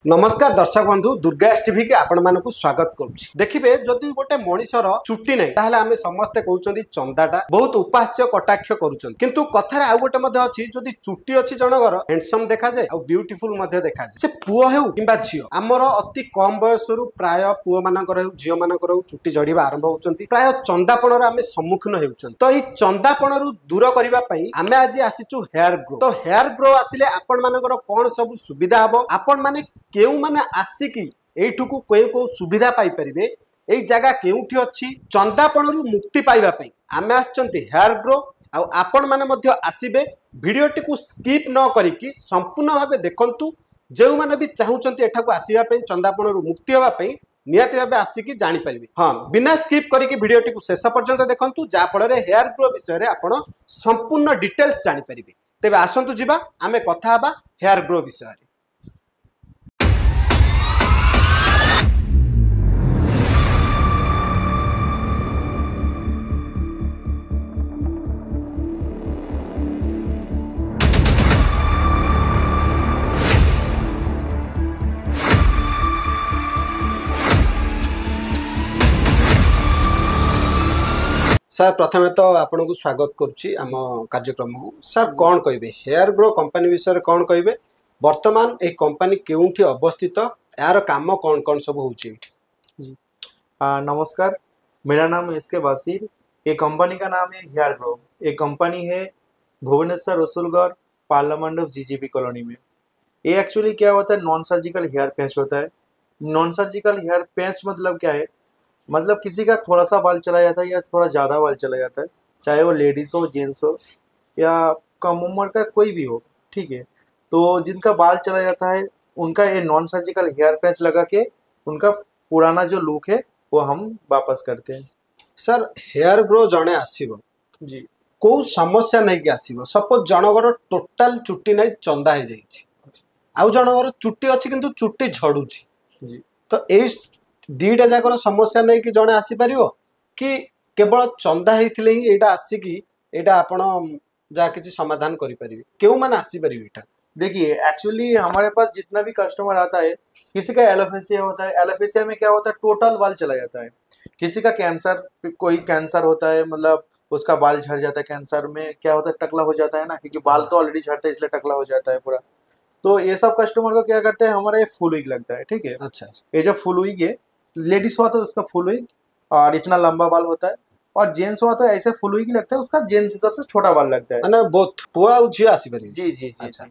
नमस्कार दर्शक बंधु दुर्गा एस टीवी के आपण मानकु स्वागत करुछि। देखिबे जदि गोटे मनिषर चुट्टी नै ताहले आमे समस्त कहउचंदी चंदाटा बहुत उपास्य कटाक्ष करूचंदी, किंतु कथारे आ गोटे मध्ये अछि जदि चुट्टी अछि जनगर हैंडसम देखा जाय आ ब्यूटीफुल मध्ये देखा जाय। से पुओ हेउ किबा झियो हमर अति कम बयसरु प्राय पुओ मानकर हेउ झियो मानकर हेउ चुट्टी झड़ीबा आरंभ होउचंदी। प्राय चंदापणर आमे सम्मुखीन हेउचंदी। तो ई चंदापणरु दूर करिबा पई आमे आज आसीचु हेयर ग्रो। तो हेयर ग्रो आसिले आपण मानकर कोन सब सुविधा हबो, आपण माने केउ माने आसिकी एठुकु कोउ सुविधा पाई परिबे, एई जगह केउठी अछि चंदापणरु मुक्ति पाइबा पई आमे आछंती हेयर ग्रो। आ आपण माने मध्ये आसीबे वीडियोटी को स्किप न करिकी संपूर्ण भाबे देखंतु। जेउ माने भी चाहुचंती एठाकु आसीबा पई चंदापणरु मुक्ति होबा पई नियति भाबे आसिकी जानि परिबे। हां, बिना स्किप करिकी वीडियोटी को शेष पर्यंत देखंतु, जा फल रे हेयर ग्रो विषय रे आपण संपूर्ण डिटेल्स जानि परिबे। तेबे आसंतु जिबा आमे कथा हबा हेयर ग्रो विषय रे। सर प्रथमे तो आपन को स्वागत करुच्ची आम कार्यक्रम को। सर कौन कहे हेयर ग्रो कंपनी विषय कौन कहे, वर्तमान ए कंपनी केउठी अवस्थित, यार काम कौन कौन सब होची? जी नमस्कार, मेरा नाम एसके बासिर। ये कंपनी का नाम है हेयर ग्रो। एक कंपनी है Bhubaneswar Rasulgarh parliament GGB colony में। ये एक्चुअली क्या होता है, नॉन सर्जिकल हेयर पैच होता है। नॉन सर्जिकल हेयर पैच मतलब क्या है, मतलब किसी का थोड़ा सा बाल चला जाता है या थोड़ा ज़्यादा बाल चला जाता है, चाहे वो लेडीज़ हो, जेंट्स हो या कम उम्र का कोई भी हो, ठीक है। तो जिनका बाल चला जाता है उनका ये नॉन सर्जिकल हेयर पैच लगा के उनका पुराना जो लुक है वो हम वापस करते हैं। सर हेयर ग्रो जड़े आसब जी, कौ समस्या नहीं कि आसब, सपोज जनगर टोटाल चुट्टी नहीं चंदा हो जाइए, आउ जनगर चुट्टी अच्छी किंतु चुट्टी झड़ुची जी, तो ए दीटा जाकर समस्या नहीं कि जड़े आसीपर कि केवल चंदा होते ही यहाँ आसिकी यहाँ आप जहाँ किसी समाधान करें, क्यों मैंने आसीपर? देखिए एक्चुअली हमारे पास जितना भी कस्टमर आता है, किसी का एलोपेशिया होता है। एलोपेशिया में क्या होता है, टोटल बाल चला जाता है। किसी का कैंसर, कोई कैंसर होता है, मतलब उसका बाल झड़ जाता है। कैंसर में क्या होता है, टकला हो जाता है ना, क्योंकि बाल तो ऑलरेडी झड़ता है इसलिए टकला हो जाता है पूरा। तो ये सब कस्टमर को क्या करते हैं, हमारा ये फुल विग लगता है, ठीक है। अच्छा, ये जो फुल विग है, लेडीज हुआ तो उसका फुल विग और इतना लंबा बाल होता है, और जेंट्स हुआ तो ऐसे फुल विग लगता है, उसका जेंट्स हिसाब से छोटा बाल लगता है। मैंने बोथ पुआ और झियो आसीपर? जी जी जी। अच्छा।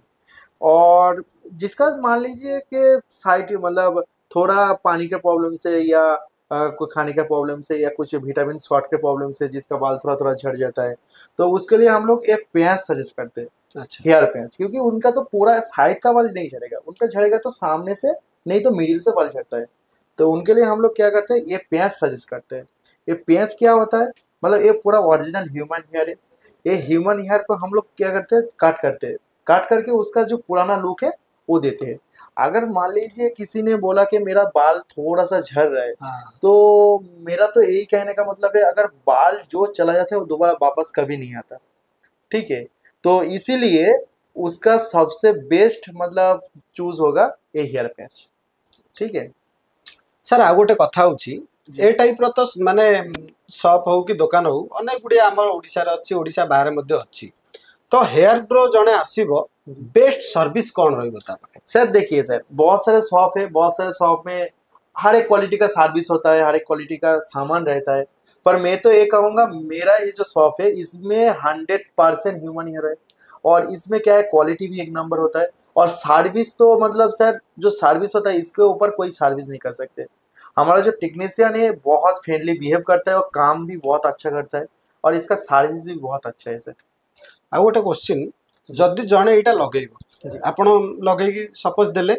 और जिसका मान लीजिए कि साइड मतलब थोड़ा पानी के प्रॉब्लम से या कोई खाने के प्रॉब्लम से या कुछ विटामिन शॉर्ट के प्रॉब्लम से जिसका बाल थोड़ा थोड़ा झड़ जाता है, तो उसके लिए हम लोग एक पैच सजेस्ट करते हैं। अच्छा, हेयर पैच, क्योंकि उनका तो पूरा साइड का बाल नहीं झड़ेगा, उनका झड़ेगा तो सामने से, नहीं तो मिडिल से बाल झड़ता है। तो उनके लिए हम लोग क्या करते हैं, ये पैच सजेस्ट करते हैं। ये पैच क्या होता है, मतलब ये पूरा ओरिजिनल ह्यूमन हेयर है। ये ह्यूमन हेयर को हम लोग क्या करते हैं, काट करते हैं, काट करके उसका जो पुराना लुक है वो देते हैं। अगर मान लीजिए किसी ने बोला कि मेरा बाल थोड़ा सा झड़ रहा है, तो मेरा तो यही कहने का मतलब है, अगर बाल जो चला जाता है वो दोबारा वापस कभी नहीं आता, ठीक है। तो इसीलिए उसका सबसे बेस्ट मतलब चूज होगा ये हेयर पैच, ठीक है। सर आ गोटे कथा होची, ए टाइप रो तो माने शॉप हो कि दुकान हो अनेक गुडी हमर ओडिसा रे अछि, ओडिसा बाहर मध्ये अछि। तो हेयर ग्रो जने आसीबो, बेस्ट सर्विस कौन रही बता? सर देखिए सर, बहुत सारे शॉप है, बहुत सारे शॉप में हर एक क्वालिटी का सर्विस होता है, हर एक क्वालिटी का सामान रहता है। पर मैं तो ये कहूँगा, मेरा ये जो शॉप है इसमें 100% ह्यूमन हेयर है, और इसमें क्या है, क्वालिटी भी एक नंबर होता है। और सर्विस तो मतलब सर जो सर्विस होता है इसके ऊपर कोई सर्विस नहीं कर सकते। हमारा जो टेक्नीशियन है बहुत फ्रेंडली बिहेव करता है और काम भी बहुत अच्छा करता है, और इसका सर्विस भी बहुत अच्छा है सर। आ गोटे क्वेश्चन, जदि जड़े यहाँ लगे आपण लगे सपोज देले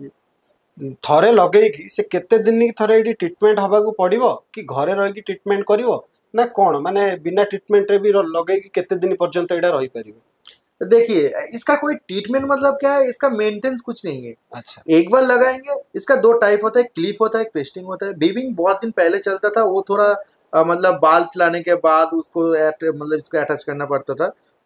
थरे लगे से केते दिन की थरे ये ट्रीटमेंट हवा को पड़ो कि घरे रही ट्रीटमेंट करिवो ना कौन, माने बिना ट्रीटमेंट रे भी लगे केते दिन पर्यंत यहाँ रही पारिबो? देखिए इसका कोई ट्रीटमेंट मतलब क्या है, इसका मेंटेनेंस कुछ नहीं है। अच्छा, एक बार लगाएंगे, इसका दो टाइप होता है, क्लिप होता है, ट्विस्टिंग होता है। बीविंग बहुत दिन पहले चलता था, वो थोड़ा मतलब बाल सिलाने के बाद उसको मतलब इसको अटैच करना पड़ता था।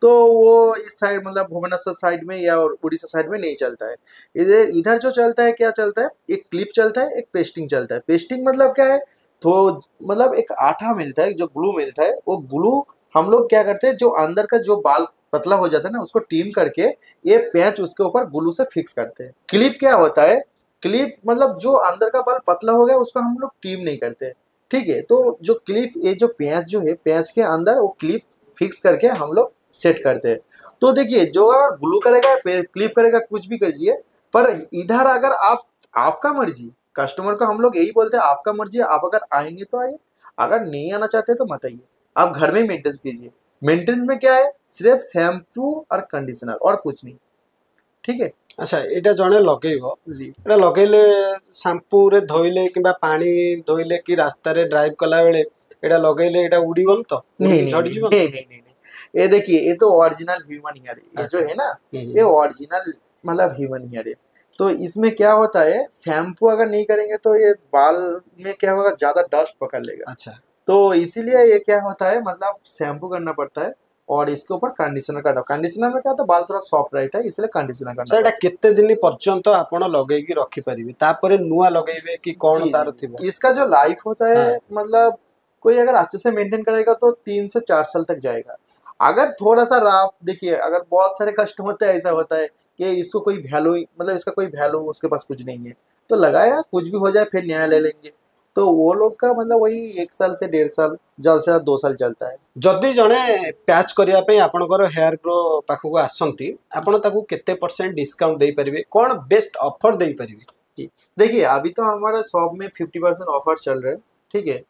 तो वो इस साइड मतलब भुवनेश्वर साइड में या उड़ीसा साइड में नहीं चलता है। इधर इधर जो चलता है क्या चलता है, एक क्लिप चलता है, एक पेस्टिंग चलता है। पेस्टिंग मतलब क्या है, तो मतलब एक आटा मिलता है, जो ग्लू मिलता है, वो ग्लू हम लोग क्या करते हैं, जो अंदर का जो बाल पतला हो जाता है ना, उसको टीम करके ये पैच उसके ऊपर ग्लू से फिक्स करते हैं। क्लिप क्या होता है, क्लिप मतलब जो अंदर का बाल पतला हो गया उसको हम लोग टीम नहीं करते, ठीक है। तो जो क्लिप, ये जो पैच जो है, पैच के अंदर वो क्लिप फिक्स करके हम लोग सेट करते हैं। तो देखिए, जो ग्लू करेगा, क्लिप करेगा, कुछ भी करिए, पर इधर अगर आप, आपका मर्जी, कस्टमर को हम लोग यही बोलते हैं, आपका मर्जी, आप अगर आएंगे तो आइए, अगर नहीं आना चाहते तो मत आइए, आप घर में मेंटेनेंस कीजिए। मेंटेनेंस में क्या है, सिर्फ शैम्पू और कंडीशनर और कुछ नहीं, ठीक है। अच्छा, एटा जणे लगेइबो जी एटा लगेले शैम्पू रे धोइले किबा पानी धोइले कि रास्ता रे ड्राइव कला बेले एटा लगेले एटा उड़ीबन तो नहीं झड़ी नहीं जीवन? नहीं नहीं नहीं नहीं, ये देखिए, ये तो ओरिजिनल ह्यूमन हेयर है, ये जो है ना, ये ओरिजिनल मतलब ह्यूमन हेयर है। तो इसमें क्या होता है, शैम्पू अगर नहीं करेंगे तो ये बाल में क्या होगा, ज्यादा डस्ट पकड़ लेगा। अच्छा, तो इसीलिए ये क्या होता है, मतलब शैम्पू करना पड़ता है और इसके ऊपर कंडीशनर करना। कंडीशनर में क्या होता है, बाल थोड़ा सॉफ्ट रहता है, इसलिए कंडीशनर करना सर एटा पड़ता केते दिन पर्यंत आपण लगेगी रखी परिबे तापरे नुआ लगेबे कि है। कोन जी तार जी, थिबो? इसका जो लाइफ होता है, हाँ। मतलब कोई अगर अच्छे से मेंटेन करेगा तो 3 से 4 साल तक जाएगा। अगर थोड़ा सा राफ, देखिए अगर बहुत सारे कस्टमर होते हैं, ऐसा होता है कि इसको कोई वैल्यू, मतलब इसका कोई वैल्यू उसके पास कुछ नहीं है, तो लगाया, कुछ भी हो जाए फिर नया ले लेंगे। तो वो लोग का मतलब वही 1 साल से 1.5 साल, ज्यादा से ज्यादा 2 साल चलता है। जदि जणे प्याच करिया पे आपनकर हेयर ग्रो पाखको आसंती आपण ताकू केते परसेंट डिस्काउंट देई परिबे, कोन बेस्ट ऑफर देई परिबे? जी, देखिए अभी तो हमारा शॉप में 50% ऑफर चल रहे हैं, ठीक है।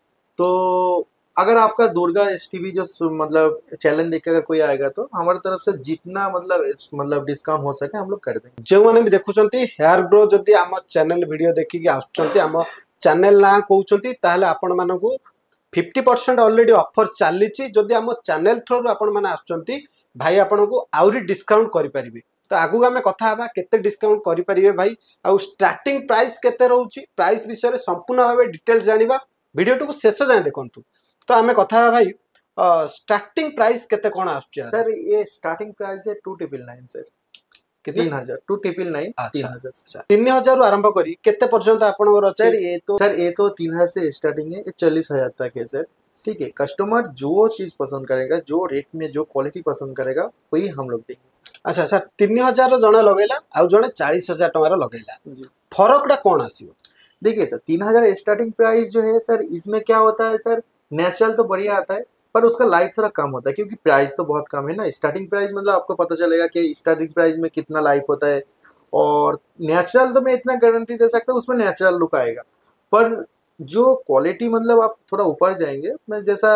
तो अगर आपका दुर्गा एसटीवी जो मतलब चैलेंज देख के अगर कोई आएगा तो हमारी तरफ से जितना मतलब डिस्काउंट हो सके हम लोग कर देंगे। जो माने भी देखुचंती हेयर ग्रो जदि आम चैनल वीडियो देखि कि आसुचंती आम चैनल ना कहउचंती ताहले आपण मानकू 50% ऑलरेडी ऑफर चलीची। जदि आम चैनल थ्रू आपण माने आसुचंती भाई आपनको आउरी डिस्काउंट करि परिबे। तो आगु आमे कथा हबा केते डिस्काउंट करि परिबे भाई, आ स्टार्टिंग प्राइस केते रहउची, प्राइस विषय रे संपूर्ण भाबे डिटेल्स जानिबा। वीडियो टू शेष जाय देखंतु। तो आमे कथा हबा भाई स्टार्टिंग प्राइस केते कोन आसुची? सर ये स्टार्टिंग प्राइस है 2,999 सर, कितना? 3,000, 2,999, अच्छा 3,000। अच्छा, 3000 रु आरंभ करी केते पर्यंत आपनकर अछि? सर ये तो 3,000 से स्टार्टिंग है, ये 40,000 तक है सर, ठीक है। कस्टमर जो चीज पसंद करेगा, जो रेट में जो क्वालिटी पसंद करेगा, वही हम लोग देंगे। अच्छा सर, 3000 जणे लगेला आ जणे 40,000 टंकार लगेला, जी, फरकटा कोन आसीबो? देखिए सर, 3,000 स्टार्टिंग प्राइस जो है सर, इसमें क्या होता है सर, नेचुरल तो बढ़िया आता है, पर उसका लाइफ थोड़ा कम होता है, क्योंकि प्राइस तो बहुत कम है ना। स्टार्टिंग प्राइस मतलब आपको पता चलेगा कि स्टार्टिंग प्राइस में कितना लाइफ होता है। और नेचुरल तो मैं इतना गारंटी दे सकता हूँ, उसमें नेचुरल लुक आएगा। पर जो क्वालिटी मतलब आप थोड़ा ऊपर जाएंगे, मैं जैसा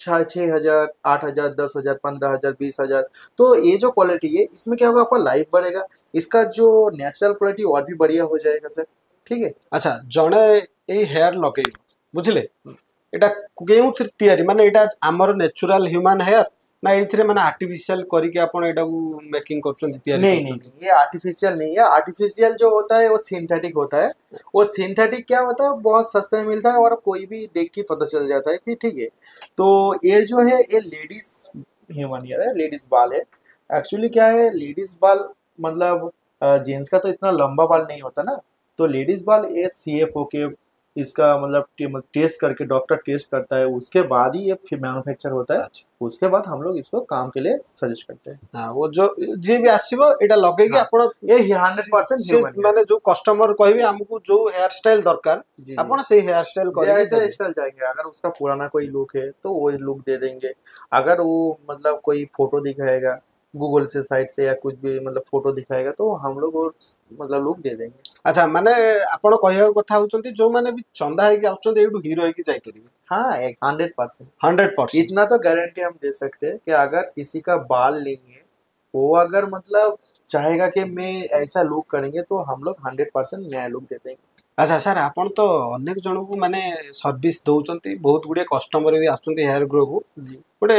6,000, 8,000, 10,000, 15,000, 20,000, तो ये जो क्वालिटी है, इसमें क्या होगा, आपका लाइफ बढ़ेगा, इसका जो नेचुरल क्वालिटी और भी बढ़िया हो जाएगा सर, ठीक है। अच्छा, जणे ए हेयर लगेई बुझले, एटा केउ तैयारी माने एटा हमर नेचुरल ह्यूमन हेयर ना एथिरे माने आर्टिफिशियल करी के आपण एटा को मेकिंग करछन तैयारी नहीं नहीं करछन? नहीं, ये आर्टिफिशियल नहीं है। आर्टिफिशियल जो होता है वो सिंथेटिक होता है। वो सिंथेटिक क्या होता है, बहुत सस्ते में मिलता है और कोई भी देख के पता चल जाता है कि ठीक है। तो ये जो है, ये लेडीज ह्यूमन हेयर है, लेडीज बाल है। एक्चुअली क्या है, लेडीज बाल मतलब जेंट्स का तो इतना लंबा बाल नहीं होता ना। तो लेडीज बाल ये CFO के, इसका मतलब टेस्ट करके डॉक्टर टेस्ट करता है, उसके बाद ही ये मैन्युफैक्चर होता है। अच्छा, उसके बाद हम लोग इसको काम के लिए सजेस्ट करते हैं। हां वो जो जे भी आसीबो एटा लगेई के हाँ, आपण ये 100% ह्यूमन हेयर माने जो कस्टमर कहबे हमको जो हेयर स्टाइल दरकार जी जी। आपण से हेयर स्टाइल करी जैसे स्टाइल चाहेंगे, अगर उसका पुराना कोई लुक है तो वो लुक दे देंगे। अगर वो मतलब कोई फोटो दिखाएगा गूगल से, साइट से, या कुछ भी मतलब फोटो दिखाएगा, तो हम लोग वो मतलब लुक दे देंगे। अच्छा, माने आपण कहया कथा होचंती जो माने भी चंदा है कि आउचंती एडू हीरो है कि जाई परिबे? हाँ, एक 100%। 100%। इतना तो गारंटी हम दे सकते हैं कि अगर किसी का बाल लेंगे, वो अगर मतलब चाहेगा कि मैं ऐसा लुक करेंगे, तो हम लोग 100% नया लुक दे देंगे। अच्छा सर, आपण तो अनेक जन को माने सर्विस दउचंती, बहुत गुडे कस्टमर भी आछंती हेयर ग्रो को। जी, गोटे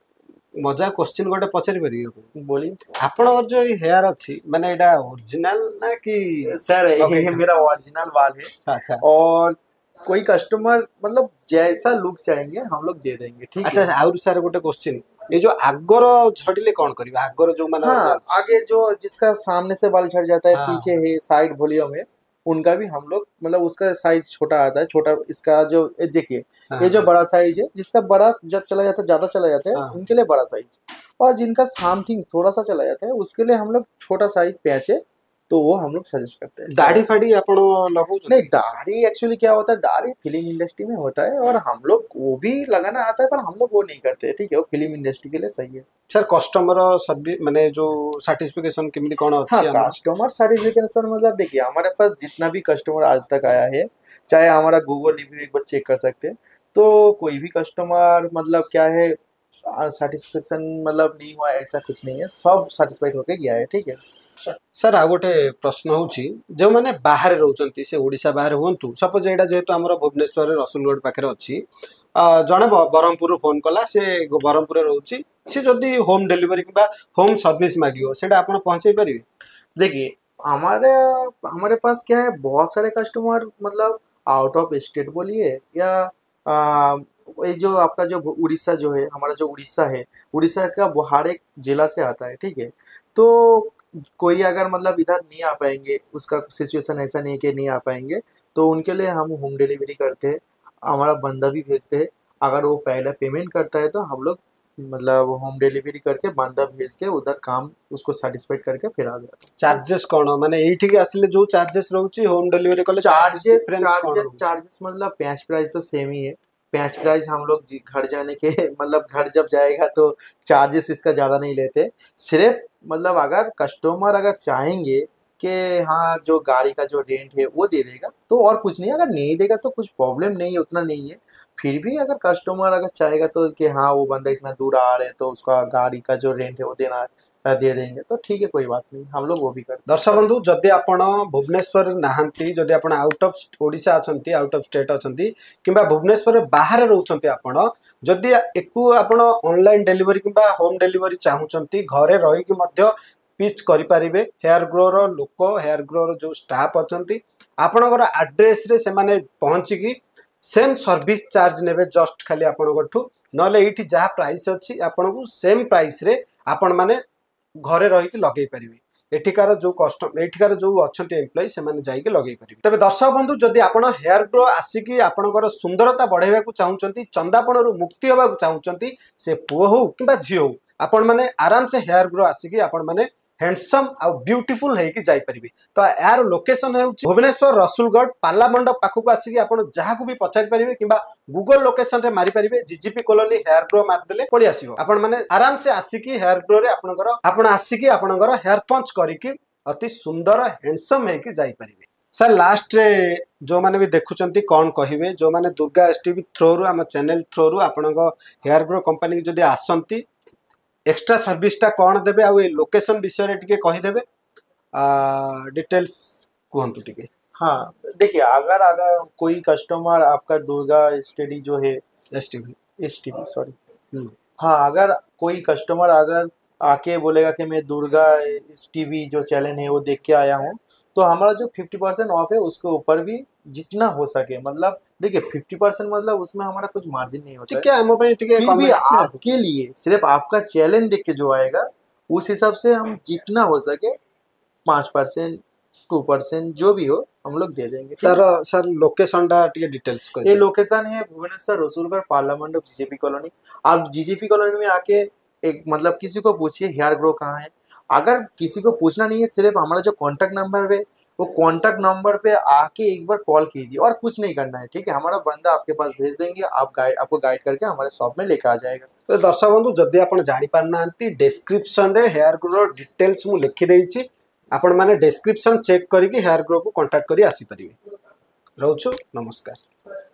मजा क्वेश्चन गोटे पचारि परिबे? बोलिए। आपणर जो हेयर अच्छी माने एटा ओरिजिनल ना कि सर Okay, ये sir. मेरा ओरिजिनल बाल है। अच्छा और कोई कस्टमर मतलब जैसा लुक चाहेंगे हम लोग दे देंगे, ठीक अच्छा है। आउर सर गोटे क्वेश्चन ये जो आगर झड़िले कौन करिबा आगर जो माने हाँ, आगे जो जिसका सामने से बाल झड़ जाता है, हाँ, पीछे है साइड वॉल्यूम है, उनका भी हम लोग मतलब उसका साइज छोटा आता है। छोटा इसका जो देखिए, हाँ, ये जो बड़ा साइज है, जिसका बड़ा जब चला जाता है, ज्यादा चला जाता है, हाँ। उनके लिए बड़ा साइज। और जिनका समथिंग थोड़ा सा चला जाता है, उसके लिए हम लोग छोटा साइज पैच है, तो वो हम लोग सजेस्ट करते हैं। दाढ़ी फाड़ी आपण लगौ नहीं, दाढ़ी एक्चुअली क्या होता है, दाढ़ी फिल्म इंडस्ट्री में होता है, और हम लोग वो भी लगाना आता है, पर हम लोग वो नहीं करते, ठीक है, वो फिल्म इंडस्ट्री के लिए सही है। सर कस्टमर सर्विस माने जो सर्टिफिकेशन केमदी कोन हाँ, अछि हमर कस्टमर सर्टिफिकेशन मतलब देखिए, हमारे पास जितना भी कस्टमर आज तक आया है, चाहे हमारा गूगल रिव्यू एक बार चेक कर सकते हैं, तो कोई भी कस्टमर मतलब क्या है, सेटिस्फेक्शन मतलब नहीं हुआ ऐसा कुछ नहीं है, सब सेटिस्फाइड होके गया है, ठीक है। सर आ गोटे प्रश्न होची जो माने बाहर रहउचंती से ओडिसा बाहर होंतु सपोज एडा जेहेतु हमर भुवनेश्वर रसुलगढ़ पाखरे अछि जणे बरहमपुर फोन कला से बरहमपुर रहउची से जदी होम डिलीवरी किबा होम सर्विस मागियो सेटा आपण पहुंचाई परिबे। देखिए, हमारे हमारे पास क्या है, बहुत सारे कस्टमर मतलब आउट ऑफ स्टेट बोलिए, या ये जो आपका जो उड़ीसा जो है, हमारा जो उड़ीसा है, उड़ीसा का वो हर एक जिला से आता है, ठीक है। तो कोई अगर मतलब इधर नहीं आ पाएंगे, उसका सिचुएशन ऐसा नहीं है कि नहीं आ पाएंगे, तो उनके लिए हम होम डिलीवरी करते हैं, हमारा बंदा भी भेजते हैं। अगर वो पहले पेमेंट करता है, तो हम लोग मतलब होम डिलीवरी करके बंदा भेज के उधर काम उसको सेटिस्फाइड करके फिर आ जाता है। चार्जेस कोन माने एठी के आसिले जो चार्जेस रहउची होम डिलीवरी कले चार्जेस डिफरेंस कोन चार्जेस चार्जेस मतलब पैच प्राइस तो सेम ही है। पैच प्राइस हम लोग घर जाने के मतलब घर जब जाएगा तो चार्जेस इसका ज़्यादा नहीं लेते। सिर्फ मतलब अगर कस्टमर अगर चाहेंगे कि हाँ, जो गाड़ी का जो रेंट है वो दे देगा तो और कुछ नहीं, अगर नहीं देगा तो कुछ प्रॉब्लम नहीं है, उतना नहीं है। फिर भी अगर कस्टमर अगर चाहेगा तो कि हाँ, वो बंदा इतना दूर आ रहे तो उसका गाड़ी का जो रेंट है वो देना है, दे देंगे, तो ठीक है, कोई बात नहीं, हम लोग वो भी करते हैं। दर्शक बंधु जदि आपण भुवनेश्वर नाहंती जदि आपण आउट ऑफ ओडिशा अछंती आउट ऑफ स्टेट अछंती किंबा भुवनेश्वर बाहर रहउछंती आपण जदि एकु आपण ऑनलाइन डिलीवरी किंबा होम डिलीवरी चाहुचंती घरे रही कि मध्य पिच करि परिबे। हेयर ग्रो रो लोक हेयर ग्रो रो जो स्टाफ अछंती आपणकर एड्रेस रे से माने पहुंची की सेम सर्विस चार्ज नेबे जस्ट खाली आपणकठू नले एठी जहा प्राइस अछि आपणकू सेम प्राइस रे आपण माने घरे रही कि लगे पारिबे। एठिकार जो कस्टमर एठिकार जो अछंती एम्प्लॉय से माने जाई के लगे पारिबे। तबे दर्शक बंधु जदि आपण हेयर ग्रो आसिकी आपणकर सुंदरता बढ़ाइबा को चाहुचंती चंदापणरू मुक्ति होबा को चाहुचंती से पुओ हो किबा झियो हो आपण माने आराम से हेयर ग्रो आसिकी आपण माने हैंडसम आ ब्यूटीफुल है कि जाई परिबे। तो यार लोकेशन है भुवनेश्वर रसुलगढ़ पाला मंडप पाखक आसिकी आपण जहा को भी पचारि परिबे किबा गूगल लोकेशन रे मारी परिबे जीजीपी कॉलोनी हेयर ग्रो मार देले पड़ी आसीबो। आपण माने आराम से आसिकी हेयर ग्रो रे आपण आसिकी आपणकर हेयर पंच करिकी अति सुंदर हैंडसम है कि जाई परिबे। सर लास्ट रे जो माने भी देखुचंती कौन कहिबे जो माने दुर्गा एसटीवी थ्रू रु हम चैनल थ्रू रु आपणको हेयर ग्रो कंपनी जदि आसंती एक्स्ट्रा सर्विस टा कौन देबे आ ए लोकेशन विषय रे टिके कहि देबे डिटेल्स कहंतु टिके। हाँ, देखिए, अगर अगर कोई कस्टमर आपका दुर्गा स्टडी जो है, एसटीवी सॉरी, हाँ, अगर कोई कस्टमर अगर आके बोलेगा कि मैं दुर्गा एसटीवी जो चैनल है वो देख के आया हूँ, तो हमारा जो 50% ऑफ है उसके ऊपर भी जितना हो सके, मतलब देखिए 50% मतलब उसमें हमारा कुछ मार्जिन नहीं होता ठीक है हम पे टिके फिर भी आपके लिए सिर्फ आपका चैलेंज देख के जो आएगा उस हिसाब से हम जितना हो सके 5% 2% जो भी हो हम लोग दे देंगे। सर लोकेशन टा टिके डिटेल्स कर ये लोकेशन है भुवनेश्वर रसूलगढ़ पाला मंडप जीजेपी कॉलोनी। आप जीजेपी कॉलोनी में आके एक मतलब किसी को पूछिए हेयर ग्रो कहाँ है। अगर किसी को पूछना नहीं है, सिर्फ हमारा जो कॉन्टैक्ट नंबर है वो कॉन्टैक्ट नंबर पे आके एक बार कॉल कीजिए और कुछ नहीं करना है, ठीक है। हमारा बंदा आपके पास भेज देंगे, आपको गाइड करके हमारे शॉप में लेकर आ जाएगा। तो दर्शक बंधु जदि आपण जानि पारनांती डिस्क्रिप्शन रे हेयर ग्रो रो डिटेल्स मु लिखि देइछि आपण माने डिस्क्रिप्शन चेक करिकि हेयर ग्रो को कांटेक्ट करी आसी परिबे। रहउछु नमस्कार।